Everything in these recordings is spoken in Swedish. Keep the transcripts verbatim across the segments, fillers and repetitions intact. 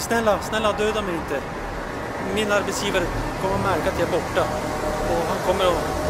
snälla, snälla döda mig inte. Min arbetsgivare kommer att märka att jag är borta. Och han kommer att...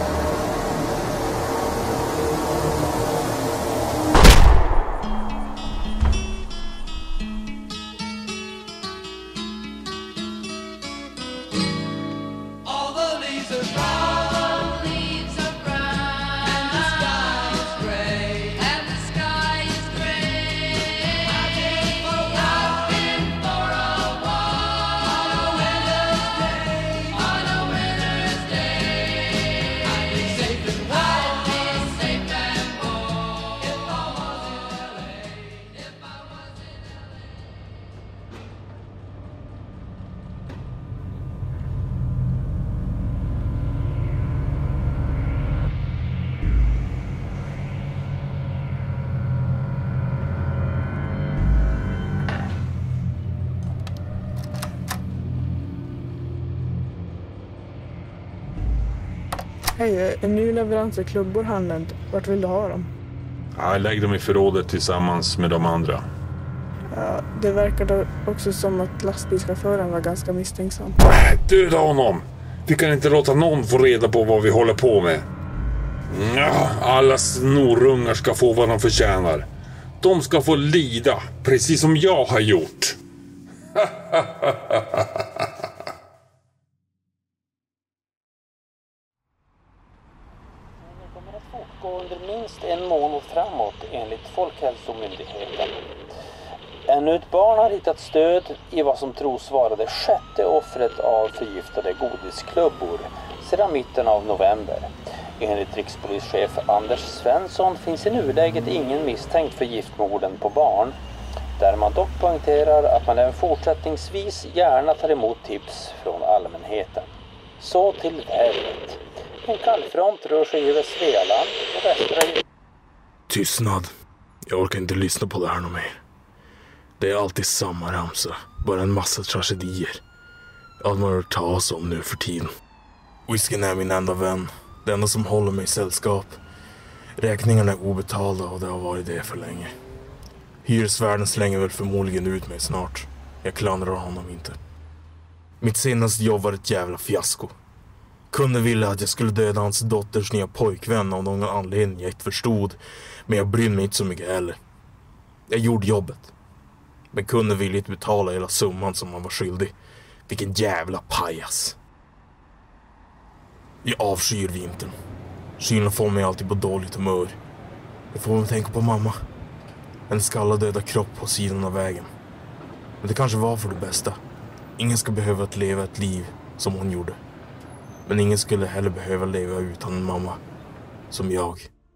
Hej, en ny leverans av klubbor handlade. Vart vill du ha dem? Ja, jag lägger dem i förrådet tillsammans med de andra. Ja, det verkade också som att lastbilschauffören var ganska misstänksam. Döda honom! Vi kan inte låta någon få reda på vad vi håller på med. Ja, alla snorungar ska få vad de förtjänar. De ska få lida, precis som jag har gjort. Under minst en månad framåt enligt Folkhälsomyndigheten. Ännu ett barn har hittat stöd i vad som tros vara det sjätte offret av förgiftade godisklubbor sedan mitten av november. Enligt rikspolischef Anders Svensson finns i nuläget ingen misstänkt för giftmorden på barn, där man dock poängterar att man även fortsättningsvis gärna tar emot tips från allmänheten. Så till vädret. En kallfront rör sig över Svealand och västra... Tystnad. Jag orkar inte lyssna på det här någon mer. Det är alltid samma ramsa. Bara en massa tragedier. Allt man hör talas om nu för tiden. Whiskyn är min enda vän. Det enda som håller mig i sällskap. Räkningarna är obetalda och det har varit det för länge. Hyresvärden slänger väl förmodligen ut mig snart. Jag klandrar honom inte. Mitt senaste jobb var ett jävla fiasko. Kunde ville att jag skulle döda hans dotters nya pojkvän av någon anledning jag inte förstod. Men jag brydde mig inte så mycket heller. Jag gjorde jobbet. Men kunde ville inte betala hela summan som han var skyldig. Vilken jävla pajas. Jag avskyr vintern. Kylen får mig alltid på dåligt humör. Jag får väl tänka på mamma. En skallad döda kropp på sidan av vägen. Men det kanske var för det bästa. Ingen ska behöva att leva ett liv som hon gjorde. Men ingen skulle heller behöva leva utan en mamma. Som jag.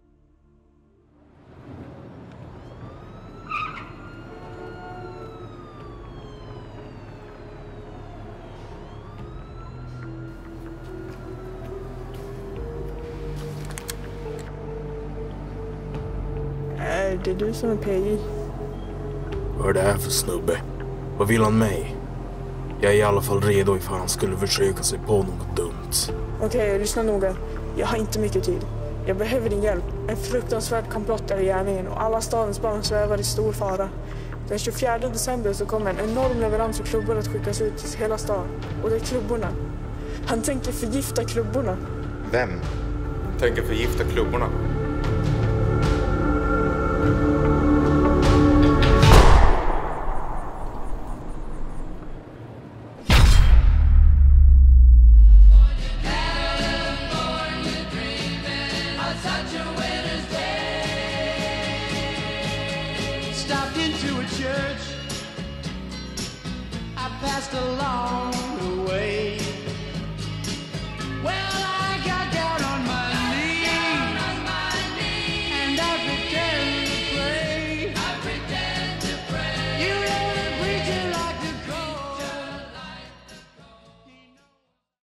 Är det du som är P J? Vad är det här för snubbe? Vad vill han mig? Jag är i alla fall redo ifall han skulle försöka sig på något dumt. Okej, okay, lyssna noga. Jag har inte mycket tid. Jag behöver din hjälp. En fruktansvärd komplott är i gärningen och alla stadens barn svävar i stor fara. Den tjugofjärde december så kommer en enorm leverans av klubbor att skickas ut till hela stan. Och det är klubborna. Han tänker förgifta klubborna. Vem tänker förgifta klubborna? Stopped into a church. I passed along